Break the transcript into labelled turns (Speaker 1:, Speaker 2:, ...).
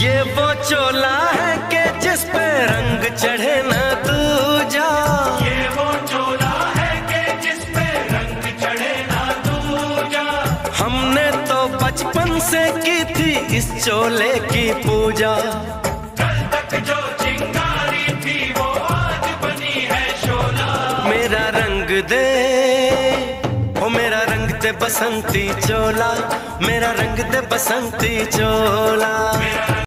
Speaker 1: ये वो चोला है कि जिस पे रंग चढ़े न दूजा।
Speaker 2: ये वो चोला है कि जिस पे रंग चढ़े न दूजा।
Speaker 1: हमने तो बचपन से की थी इस चोले की पूजा।
Speaker 2: कल तक जो चिंगारी थी वो आज बनी है शोला।
Speaker 1: मेरा रंग दे, ओ मेरा रंग दे बसंती चोला, मेरा रंग दे बसंती चोला।